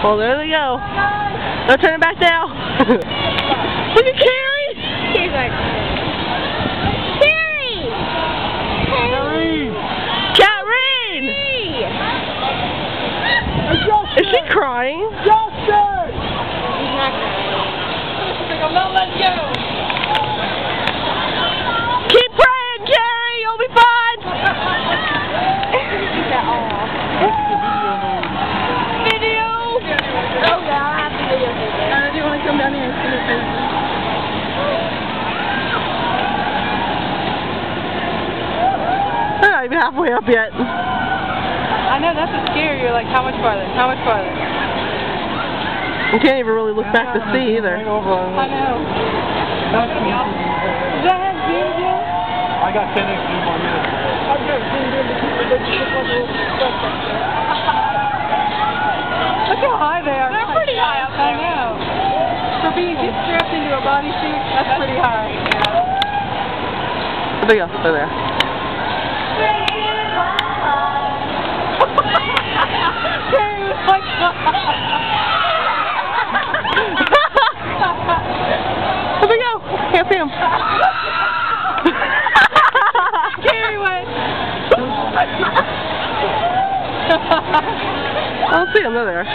Well, there they go. Don't turn it back now. Look at Carrie. He's like, Carrie! Catherine! Is she crying? Justin! He's not crying. I'm not letting go. Keep praying, Carrie. You'll be fine. Video! Oh, God, I have to video this. Do you want to come down here and see your face? They're not even halfway up yet. I know, that's what's scary. You're like, how much farther? How much farther? You can't even really look back to see either. I know. Does that have zoomed in? I got 10x zoom on this. I've got zoomed in because it just looks like a little stuff back there. Look how high they are. They're pretty high up there. I know. For being strapped into a bodysuit, that's pretty high. There they go. They're there. Carrie was like, There they go. Can't see them. Carrie went. I don't see them. They're there.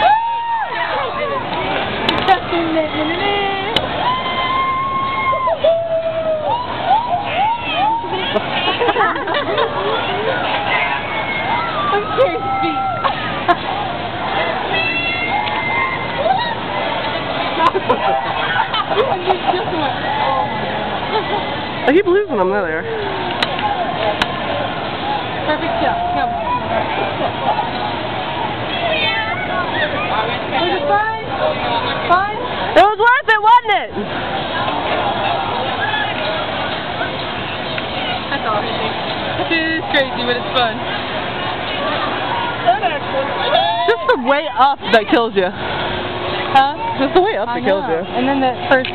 I'm Carrie's feet. I keep losing them. They're there. Perfect shot. Come. Was it fine? Fine? It was worth it, wasn't it? That's all. It is crazy, but it's fun. Just the way up that kills you. Huh? Just the way up that kills you. And then that first.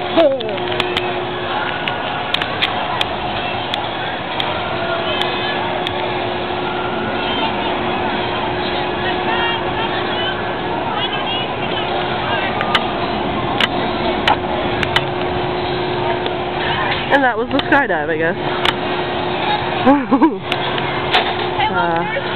And that was the skydive, I guess.